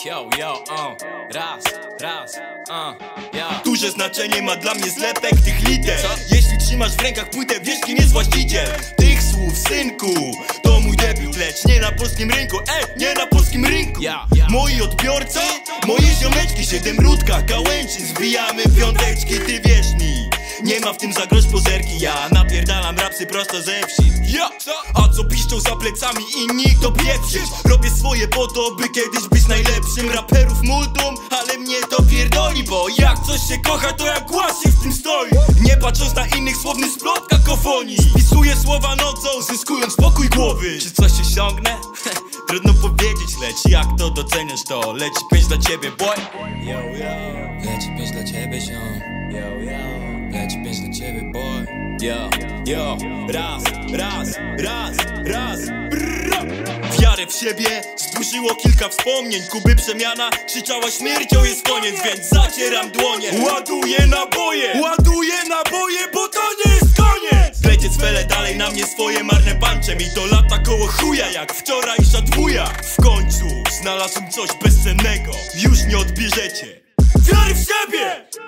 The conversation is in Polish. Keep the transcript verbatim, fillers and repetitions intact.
Yo, yo, uh, raz, raz, uh, yeah. Duże znaczenie ma dla mnie zlepek tych liter. Co? Jeśli trzymasz w rękach płytę, wiesz kim jest właściciel tych słów, synku. To mój debiut, lecz nie na polskim rynku. Ej, nie na polskim rynku. Yeah, yeah. Moi odbiorcy, moje ziomeczki, siedem rudka, gałęzi, zbijamy piąteczki, ty wierz mi. Nie ma w tym za grosz pozerki, ja napierdalam rapsy prosto ze wsi. Ja, a co piszczą za plecami inni, to pieprzysz. Robię swoje po to, by kiedyś być najlepszym. Raperów multum, ale mnie to pierdoli, bo jak coś się kocha, to jak głaz się w tym stoi. Nie patrząc na innych, słowny splot kakofonii. Spisuję słowa nocą, zyskując spokój głowy. Czy coś osiągnę? Trudno powiedzieć, lecz jak to doceniasz, to leci pięć dla ciebie, boy. Yo, yo, leci pięć dla ciebie, ziom. Yo, yo, leci pięć dla ciebie, boy. Yo, yo, raz, raz, raz, raz, brrr. Wiarę w siebie zburzyło kilka wspomnień. Kuby przemiana krzyczała śmiercią jest koniec, więc zacieram dłonie. Ładuję naboje, ładuję naboje, bo to nie jest koniec. Plecie cwele dalej na mnie swoje marne pancze. Mi to lata koło chuja jak wczorajsza dwuja. W końcu znalazłem coś bezcennego, już nie odbierzecie wiary w siebie.